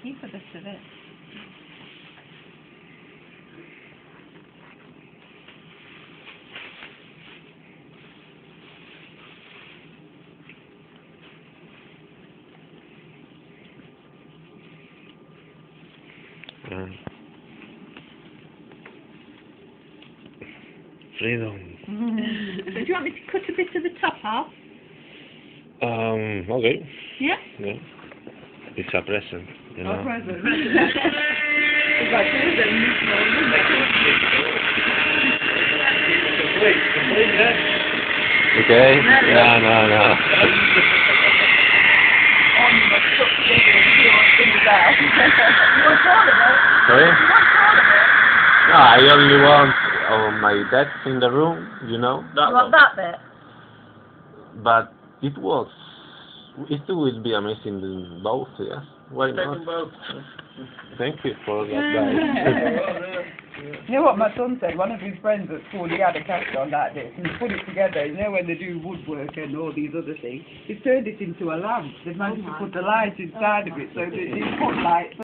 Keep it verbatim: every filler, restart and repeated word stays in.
keep a bit of it. Yeah. Freedom. So do you want me to cut a bit of the top off? Um, okay. Yeah? Yeah. It's a present, you know. A present. It's like present. Okay? No, no, no. Sorry? No, I only want oh, my desk in the room, you know. That you want that bit? But it was, it will be amazing in both, yes. Why not? Both. Thank you for that, guys. You know what my son said? One of his friends at school, he had a cast on that day, and he put it together. You know when they do woodwork and all these other things, he turned it into a lamp. They managed to put a light inside of it, so that he put lights